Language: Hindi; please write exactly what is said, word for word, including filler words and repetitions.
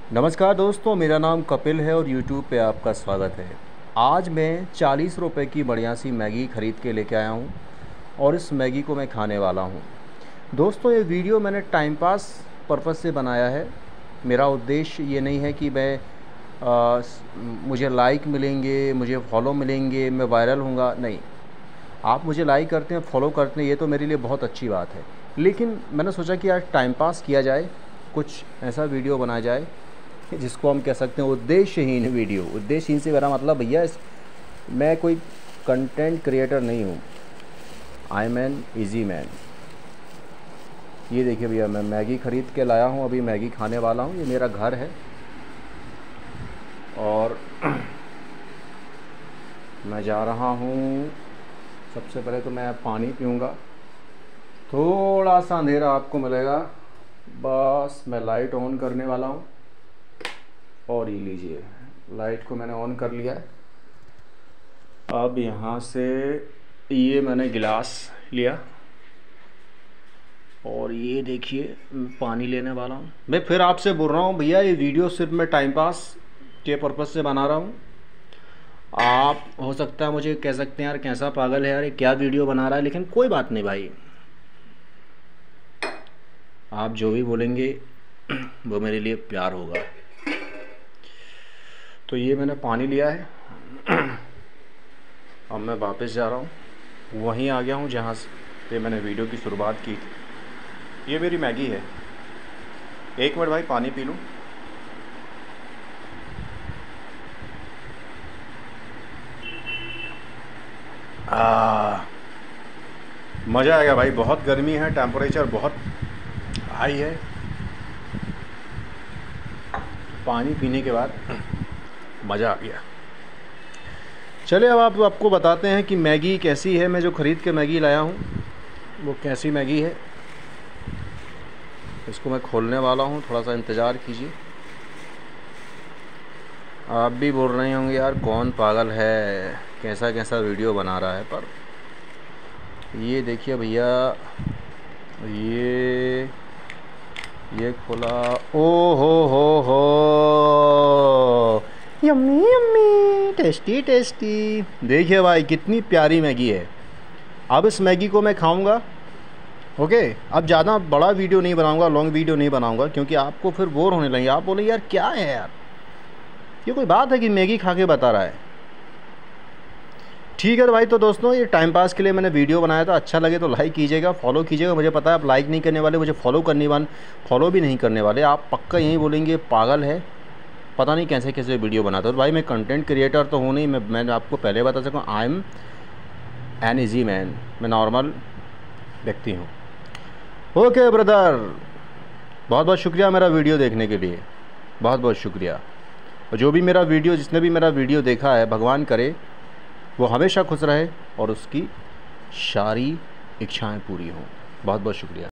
नमस्कार दोस्तों, मेरा नाम कपिल है और यूट्यूब पे आपका स्वागत है। आज मैं चालीस रुपए की बढ़िया सी मैगी ख़रीद के लेके आया हूँ और इस मैगी को मैं खाने वाला हूँ। दोस्तों, ये वीडियो मैंने टाइम पास पर्पज़ से बनाया है। मेरा उद्देश्य ये नहीं है कि मैं आ, मुझे लाइक मिलेंगे, मुझे फॉलो मिलेंगे, मैं वायरल हूँगा। नहीं, आप मुझे लाइक करते हैं, फॉलो करते हैं, ये तो मेरे लिए बहुत अच्छी बात है। लेकिन मैंने सोचा कि आज टाइम पास किया जाए, कुछ ऐसा वीडियो बनाया जाए जिसको हम कह सकते हैं उद्देश्यहीन वीडियो। उद्देश्यहीन से मेरा मतलब, भैया इस मैं कोई कंटेंट क्रिएटर नहीं हूँ, I am an easy man. ये देखिए भैया, मैं मैगी ख़रीद के लाया हूँ, अभी मैगी खाने वाला हूँ। ये मेरा घर है और मैं जा रहा हूँ। सबसे पहले तो मैं पानी पीऊँगा, थोड़ा सा अंधेरा आपको मिलेगा। बस मैं लाइट ऑन करने वाला हूँ और ये लीजिए, लाइट को मैंने ऑन कर लिया है। अब यहाँ से ये मैंने गिलास लिया और ये देखिए पानी लेने वाला हूँ। मैं फिर आपसे बोल रहा हूँ भैया, ये वीडियो सिर्फ मैं टाइम पास के पर्पज़ से बना रहा हूँ। आप हो सकता है मुझे कह सकते हैं यार कैसा पागल है यार, ये क्या वीडियो बना रहा है, लेकिन कोई बात नहीं भाई, आप जो भी बोलेंगे वो मेरे लिए प्यार होगा। तो ये मैंने पानी लिया है। अब मैं वापस जा रहा हूँ, वहीं आ गया हूँ जहाँ से मैंने वीडियो की शुरुआत की थी। ये मेरी मैगी है। एक मिनट भाई, पानी पी लूँ। आ मज़ा आ गया भाई, बहुत गर्मी है, टेम्परेचर बहुत हाई है। पानी पीने के बाद मज़ा आ गया। चलिए अब आप आपको बताते हैं कि मैगी कैसी है। मैं जो ख़रीद के मैगी लाया हूँ वो कैसी मैगी है। इसको मैं खोलने वाला हूँ, थोड़ा सा इंतज़ार कीजिए। आप भी बोल रहे होंगे यार कौन पागल है, कैसा कैसा वीडियो बना रहा है, पर ये देखिए भैया, ये ये खोला, ओ हो हो हो, यम्मी यम्मी, टेस्टी टेस्टी। देखिए भाई कितनी प्यारी मैगी है। अब इस मैगी को मैं खाऊंगा। ओके, अब ज़्यादा बड़ा वीडियो नहीं बनाऊंगा, लॉन्ग वीडियो नहीं बनाऊंगा, क्योंकि आपको फिर बोर होने लगेंगे। आप बोले यार क्या है यार, ये कोई बात है कि मैगी खा के बता रहा है। ठीक है भाई, तो दोस्तों ये टाइम पास के लिए मैंने वीडियो बनाया था। अच्छा लगे तो लाइक कीजिएगा, फॉलो कीजिएगा। मुझे पता है आप लाइक नहीं करने वाले, मुझे फॉलो करने वाले फॉलो भी नहीं करने वाले। आप पक्का यही बोलेंगे पागल है, पता नहीं कैसे कैसे वीडियो बनाता है। तो भाई मैं कंटेंट क्रिएटर तो हूँ नहीं, मैं मैंने आपको पहले बता सकूँ, I am an easy man, मैं नॉर्मल व्यक्ति हूँ। ओके ब्रदर, बहुत बहुत शुक्रिया मेरा वीडियो देखने के लिए, बहुत बहुत शुक्रिया। और जो भी मेरा वीडियो जिसने भी मेरा वीडियो देखा है, भगवान करे वो हमेशा खुश रहे और उसकी सारी इच्छाएं पूरी हों। बहुत बहुत शुक्रिया।